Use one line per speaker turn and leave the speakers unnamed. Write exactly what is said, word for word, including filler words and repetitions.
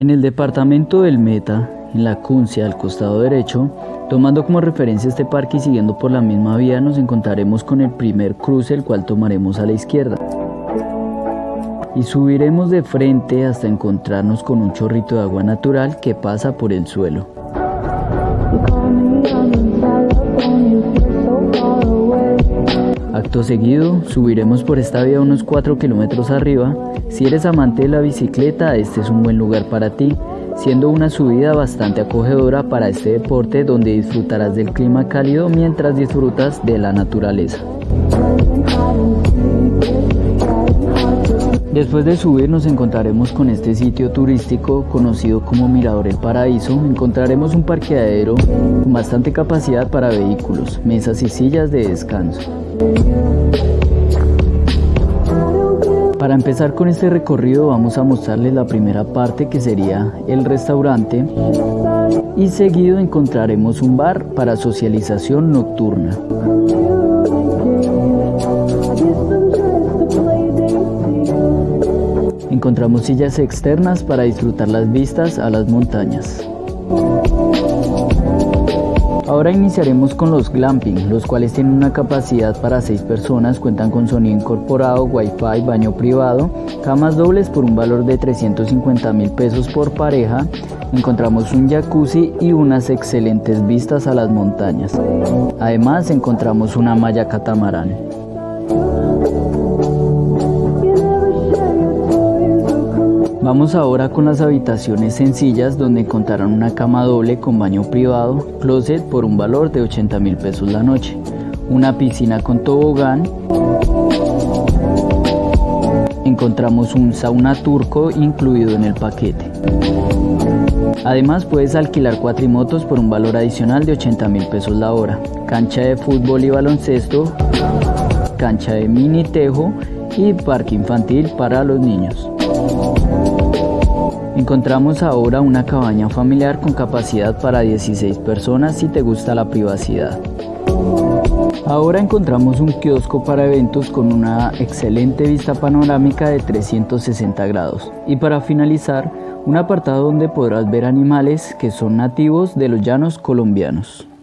En el departamento del Meta, en la Cuncia, al costado derecho, tomando como referencia este parque y siguiendo por la misma vía, nos encontraremos con el primer cruce, el cual tomaremos a la izquierda. Y subiremos de frente hasta encontrarnos con un chorrito de agua natural que pasa por el suelo. Acto seguido, subiremos por esta vía unos cuatro kilómetros arriba. Si eres amante de la bicicleta, este es un buen lugar para ti, siendo una subida bastante acogedora para este deporte donde disfrutarás del clima cálido mientras disfrutas de la naturaleza. Después de subir nos encontraremos con este sitio turístico conocido como Mirador El Paraíso. Encontraremos un parqueadero con bastante capacidad para vehículos, mesas y sillas de descanso. Para empezar con este recorrido vamos a mostrarles la primera parte, que sería el restaurante, y seguido encontraremos un bar para socialización nocturna. Encontramos sillas externas para disfrutar las vistas a las montañas. Ahora iniciaremos con los glamping, los cuales tienen una capacidad para seis personas, cuentan con sonido incorporado, wifi, baño privado, camas dobles por un valor de trescientos cincuenta mil pesos por pareja. Encontramos un jacuzzi y unas excelentes vistas a las montañas. Además encontramos una malla catamarán. Vamos ahora con las habitaciones sencillas, donde encontrarán una cama doble con baño privado, closet por un valor de ochenta mil pesos la noche, una piscina con tobogán. Encontramos un sauna turco incluido en el paquete. Además puedes alquilar cuatrimotos por un valor adicional de ochenta mil pesos la hora, cancha de fútbol y baloncesto, cancha de mini tejo y parque infantil para los niños. Encontramos ahora una cabaña familiar con capacidad para dieciséis personas si te gusta la privacidad. Ahora encontramos un kiosco para eventos con una excelente vista panorámica de trescientos sesenta grados. Y para finalizar, un apartado donde podrás ver animales que son nativos de los llanos colombianos.